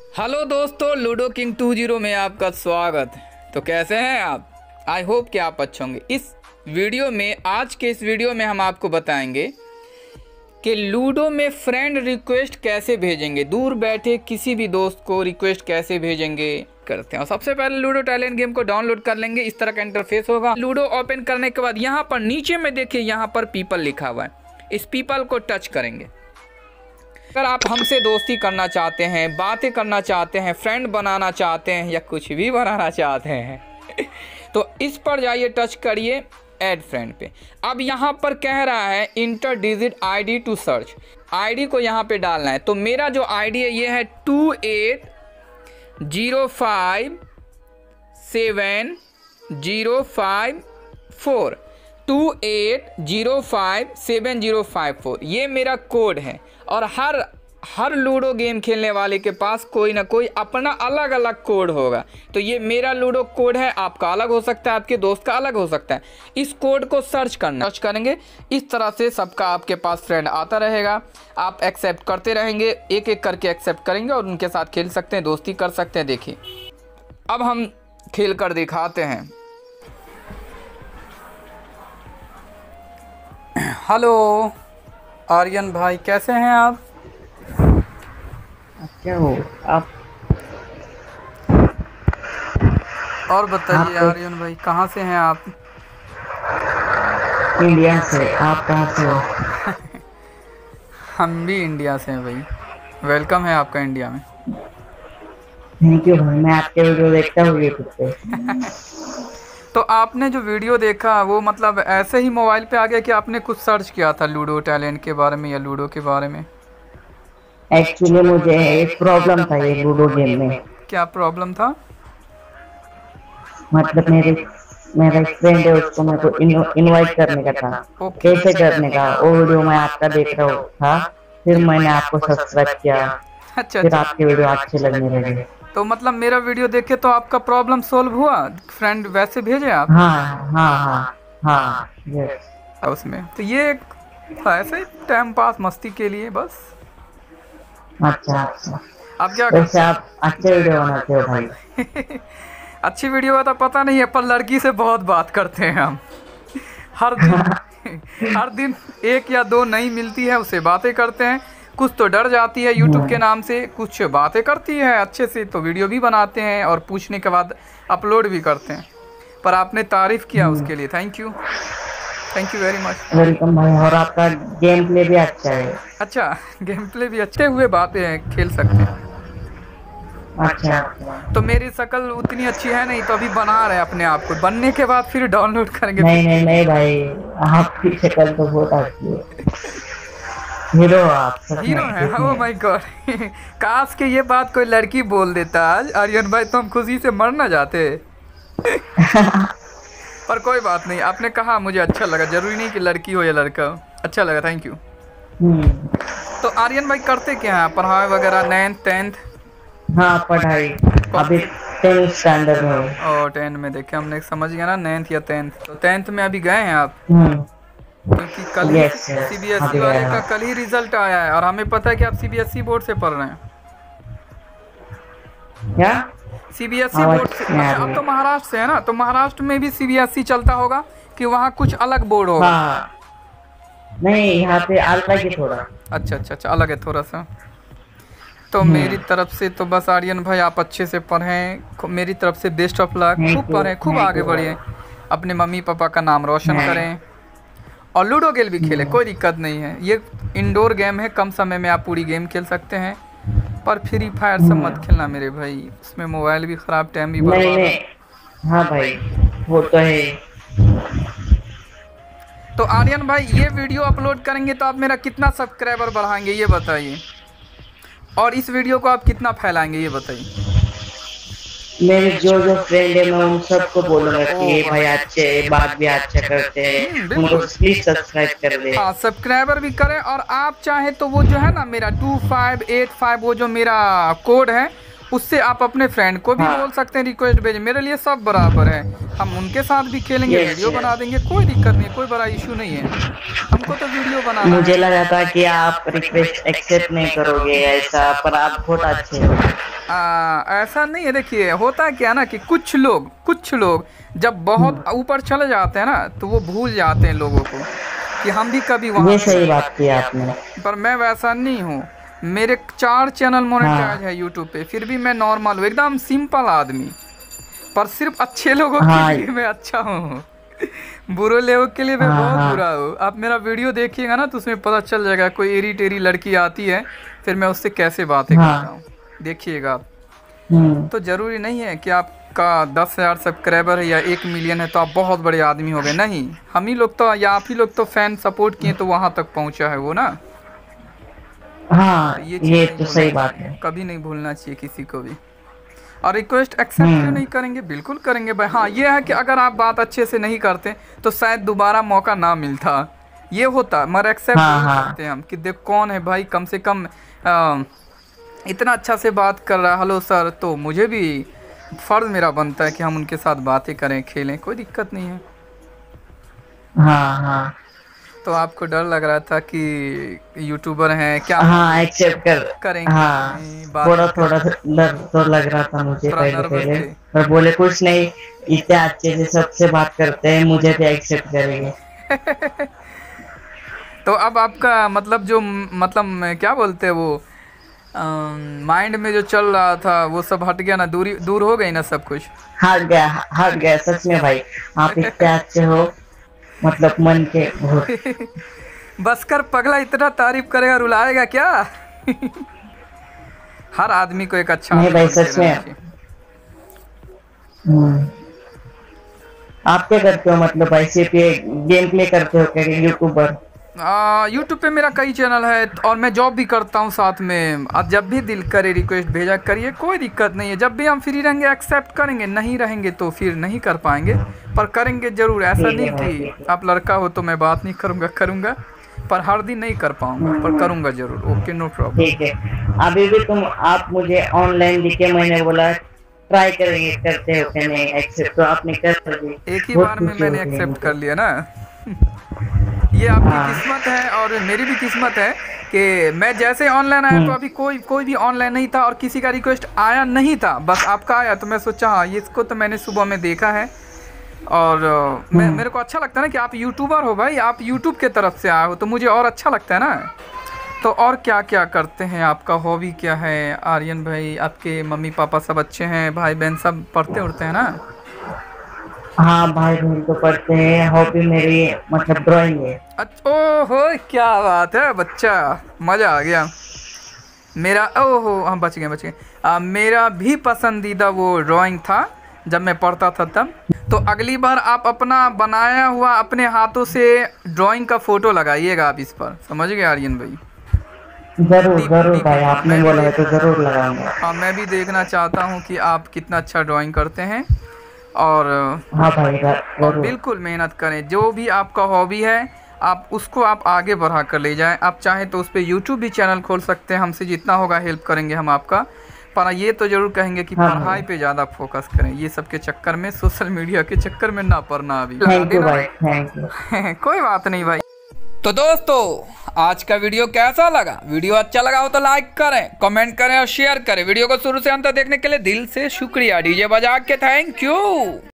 Hello दोस्तों, ludo king 20 में आपका स्वागत। तो कैसे हैं आप? आई होप कि आप अच्छे होंगे। आज के इस वीडियो में हम आपको बताएंगे कि लूडो में फ्रेंड रिक्वेस्ट कैसे भेजेंगे, दूर बैठे किसी भी दोस्त को रिक्वेस्ट कैसे भेजेंगे करते हैं। और सबसे पहले लूडो टैलेंट गेम को डाउनलोड कर लेंगे। इस तरह का इंटरफेस होगा। लूडो ओपन करने के बाद यहाँ पर नीचे में देखिए, यहाँ पर पीपल लिखा हुआ है। इस पीपल को टच करेंगे। अगर आप हमसे दोस्ती करना चाहते हैं, बातें करना चाहते हैं, फ्रेंड बनाना चाहते हैं या कुछ भी बनाना चाहते हैं तो इस पर जाइए, टच करिए ऐड फ्रेंड पे। अब यहाँ पर कह रहा है enter digit ID to search. ID को यहाँ पे डालना है। तो मेरा जो आईडी है ये है 28057054 28057054 ये मेरा कोड है। और हर लूडो गेम खेलने वाले के पास कोई ना कोई अपना अलग अलग कोड होगा। तो ये मेरा लूडो कोड है, आपका अलग हो सकता है, आपके दोस्त का अलग हो सकता है। इस कोड को सर्च करेंगे। इस तरह से सबका आपके पास फ्रेंड आता रहेगा। आप एक्सेप्ट करते रहेंगे, एक एक करके एक्सेप्ट करेंगे और उनके साथ खेल सकते हैं, दोस्ती कर सकते हैं। देखिए, अब हम खेल कर दिखाते हैं। हेलो आर्यन भाई, कैसे हैं आप? क्या हो आप? और बताइए आर्यन भाई, कहाँ से हैं आप? इंडिया से। आप कहाँ से हो? हम भी इंडिया से हैं भाई। वेलकम है आपका इंडिया में। थैंक यू भाई, मैं आपके वीडियो देखता हूँ यूट्यूब पे। तो आपने जो वीडियो देखा वो मतलब ऐसे ही मोबाइल पे आ गया कि आपने कुछ सर्च किया था लूडो टैलेंट के बारे में या लूडो के बारे में? एक्चुअली मुझे एक प्रॉब्लम था ये लूडो गेम में। क्या प्रॉब्लम था? मतलब मेरा एक फ्रेंड है, उसको मेरे को इनवाइट करने का था। कैसे करने का वो वीडियो मैं आपका देख रहा था, फिर मैंने आपको सब्सक्राइब किया। अच्छा, फिर आपके वीडियो अच्छे लगने लगे। तो मतलब मेरा वीडियो देखे तो आपका प्रॉब्लम सोल्व हुआ? फ्रेंड वैसे भेजे आप? हाँ हाँ हाँ हाँ, यस। उसमें तो ये ऐसे ही टाइम पास मस्ती के लिए बस। अच्छा अच्छा। आप क्या वैसे आप अच्छे वीडियो बनाते हो भाई। अच्छी वीडियो का तो पता नहीं है, पर लड़की से बहुत बात करते हैं हम। हर दिन एक या दो नई मिलती है, उससे बातें करते हैं। कुछ तो डर जाती है यूट्यूब के नाम से, कुछ बातें करती है अच्छे से, तो वीडियो भी बनाते हैं और पूछने के बाद अपलोड भी करते हैं। पर आपने तारीफ किया उसके लिए thank you very much. Welcome भाई। और आपका गेम प्ले भी अच्छा है। अच्छा, गेम प्ले भी अच्छे हुए, बातें हैं, खेल सकते हैं। अच्छा। तो मेरी शक्ल उतनी अच्छी है नहीं, तो अभी बना रहे हैं अपने आप को, बनने के बाद फिर डाउनलोड करेंगे। नहीं भाई, आपकी शक्ल तो बहुत अच्छी है। हीरो आप हीरो है। Oh my God. काश के ये बात कोई लड़की बोल देता आज आर्यन भाई, तो हम खुशी से मर ना जाते। पर कोई बात नहीं, आपने कहा मुझे अच्छा लगा। जरूरी नहीं कि लड़की हो या लड़का हो, अच्छा लगा, थैंक यू। तो आर्यन भाई करते क्या हैं, पढ़ाई वगैरह? 9th 10th? हाँ, पढ़ाई अभी 10th स्टैंडर्ड में। और 10 में देखे हमने, समझ गया ना, 9th या 10th। तो 10th में अभी गए हैं आप? क्योंकि कल ही सीबीएसई वाले का कल ही रिजल्ट आया है और हमें पता है कि आप सीबीएसई बोर्ड से पढ़ रहे हैं। क्या? सीबीएसई बोर्ड से? अच्छा, अब तो महाराष्ट्र से है ना, तो महाराष्ट्र में भी सीबीएसई चलता होगा कि वहाँ कुछ अलग बोर्ड होगा? हाँ, नहीं, यहाँ पे अलग है थोड़ा। अच्छा, अलग है थोड़ा सा। तो मेरी तरफ से तो बस आर्यन भाई, आप अच्छे से पढ़ें, मेरी तरफ से बेस्ट ऑफ लक। खूब पढ़ें, खूब आगे बढ़िए, अपने मम्मी पापा का नाम रोशन करें और लूडो गेम भी खेलें, कोई दिक्कत नहीं है। ये इंडोर गेम है, कम समय में आप पूरी गेम खेल सकते हैं। पर फ्री फायर सब मत खेलना मेरे भाई, उसमें मोबाइल भी ख़राब, टाइम भी बर्बाद। नहीं। हाँ भाई, वो तो है। तो आर्यन भाई, ये वीडियो अपलोड करेंगे तो आप मेरा कितना सब्सक्राइबर बढ़ाएंगे ये बताइए, और इस वीडियो को आप कितना फैलाएंगे ये बताइए। मेरे जो फ्रेंड है मैं उन सबको बोलूंगा कि ये भाई अच्छे बात भी अच्छा करते हैं, उनको प्लीज सब्सक्राइब कर दे। हाँ, सब्सक्राइबर भी करें। और आप चाहे तो वो जो है ना मेरा 2585 वो जो मेरा कोड है, उससे आप अपने फ्रेंड को भी बोल सकते हैं, रिक्वेस्ट भेजें। मेरे लिए सब बराबर है, हम उनके साथ भी खेलेंगे, वीडियो बना देंगे, कोई दिक्कत नहीं, कोई बड़ा इशू नहीं है। हमको तो वीडियो बनाना मुझे लगा था कि आप रिक्वेस्ट एक्सेप्ट नहीं करोगे ऐसा, पर आप बहुत अच्छे हो। ऐसा नहीं है। देखिए होता है क्या ना कि कुछ लोग जब बहुत ऊपर चले जाते हैं ना तो वो भूल जाते हैं लोगों को कि हम भी कभी वहाँ। ये सही बात की आपने। पर मैं वैसा नहीं हूँ। मेरे 4 चैनल मोनेटाइज है यूट्यूब पे, फिर भी मैं नॉर्मल हूँ, एकदम सिंपल आदमी। पर सिर्फ अच्छे लोगों के लिए मैं अच्छा हूँ, बुरे लोगों के लिए मैं बहुत बुरा हूँ। आप मेरा वीडियो देखिएगा ना तो उसमें पता चल जाएगा। कोई एरी टेरी लड़की आती है फिर मैं उससे कैसे बातें करता हूँ, देखिएगा आप। तो जरूरी नहीं है कि आपका 10,000 सब्सक्राइबर है या 1 मिलियन है तो आप बहुत बड़े आदमी हो गए। नहीं, हम ही लोग तो या आप ही लोग तो फैन सपोर्ट किए तो वहाँ तक पहुँचा है वो ना। हाँ, ये तो सही बात है। कभी नहीं भूलना चाहिए किसी को भी। और रिक्वेस्ट एक्सेप्ट क्यों नहीं करेंगे? बिल्कुल करेंगे भाई। हाँ, ये है कि अगर आप बात अच्छे से नहीं करते तो शायद दोबारा मौका ना मिलता, ये होता। मगर एक्सेप्ट करते हैं हम कि देख कौन है भाई, कम से कम इतना अच्छा से बात कर रहा है, हेलो सर, तो मुझे भी फर्ज मेरा बनता है कि हम उनके साथ बातें करें, खेलें, कोई दिक्कत नहीं है। हाँ। तो आपको डर लग रहा था कि यूट्यूबर हैं क्या? हाँ, एक्सेप्ट करेंगे। हाँ, थोड़ा डर तो लग रहा था मुझे पहले, पर बोले कुछ नहीं, इतने अच्छे से सबसे बात करते हैं, मुझे भी एक्सेप्ट करेंगे। तो अब आपका मतलब जो क्या बोलते हैं वो माइंड में जो चल रहा था वो सब हट गया ना? दूर हो गई ना सब कुछ? हट गया सच में भाई। आप इतने अच्छे हो, मतलब मन के बहुत। बस कर पगला, इतना तारीफ करेगा रुलाएगा क्या? हर आदमी को एक अच्छा नहीं भाई, सच में। आप क्या करते हो? मतलब ऐसे पे गेम प्ले करते हो क्या यूट्यूबर? यूट्यूब पे मेरा कई चैनल है और मैं जॉब भी करता हूँ साथ में। अब जब भी दिल करे रिक्वेस्ट भेजा करिए, कोई दिक्कत नहीं है। जब भी हम फ्री रहेंगे एक्सेप्ट करेंगे, नहीं रहेंगे तो फिर नहीं कर पाएंगे, पर करेंगे जरूर। ऐसा नहीं कि आप लड़का हो तो मैं बात नहीं करूँगा, पर हर दिन नहीं कर पाऊँगा, पर करूँगा जरूर। Okay, no problem. ठीक है। अभी भी आप मुझे ऑनलाइन दिखे, मैंने बोला ट्राई करेंगे, करते हो क्या नहीं एक्सेप्ट, तो आपने कर दिया। एक ही बार में मैंने एक्सेप्ट कर लिया ना। ये आपकी किस्मत है और मेरी भी किस्मत है कि मैं जैसे ऑनलाइन आया तो अभी कोई भी ऑनलाइन नहीं था और किसी का रिक्वेस्ट आया नहीं था, बस आपका आया तो मैं सोचा हाँ इसको तो मैंने सुबह में देखा है। और मेरे को अच्छा लगता है ना कि आप यूट्यूबर हो भाई, आप यूट्यूब के तरफ से आए हो तो मुझे और अच्छा लगता है ना। तो और क्या क्या करते हैं? आपका हॉबी क्या है आर्यन भाई? आपके मम्मी पापा सब अच्छे हैं? भाई बहन सब पढ़ते उड़ते हैं ना? हाँ, भाई बहन तो पढ़ते हैं। हॉबी मेरी मतलब ड्राइंग है। अच्छा, ओहो क्या बात है बच्चा, मज़ा आ गया मेरा। ओहो हम बच गए। मेरा भी पसंदीदा वो ड्राइंग था जब मैं पढ़ता था तब। तो अगली बार आप अपना बनाया हुआ अपने हाथों से ड्राइंग का फोटो लगाइएगा आप इस पर, समझ गए आर्यन भाई? जरूर भाई, आपने बोला है तो जरूर लगाऊंगा। हाँ, मैं भी देखना चाहता हूँ कि आप कितना अच्छा ड्राइंग करते हैं। और हाँ भाई, और बिल्कुल मेहनत करें। जो भी आपका हॉबी है आप उसको आप आगे बढ़ा कर ले जाएं। आप चाहें तो उस पर यूट्यूब भी चैनल खोल सकते हैं, हमसे जितना होगा हेल्प करेंगे हम आपका। पर ये तो जरूर कहेंगे कि पढ़ाई पे ज़्यादा फोकस करें, ये सब के चक्कर में, सोशल मीडिया के चक्कर में ना पड़ना अभी। थैंक यू भाई, थैंक यू। कोई बात नहीं भाई। तो दोस्तों आज का वीडियो कैसा लगा? वीडियो अच्छा लगा हो तो लाइक करें, कमेंट करें और शेयर करें। वीडियो को शुरू से अंत तक देखने के लिए दिल से शुक्रिया। डीजे बजा के थैंक यू।